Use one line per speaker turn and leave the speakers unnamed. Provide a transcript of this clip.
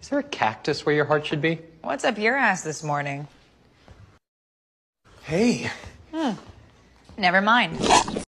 Is there a cactus where your heart should be?
What's up your ass this morning?
Hey.
Never mind.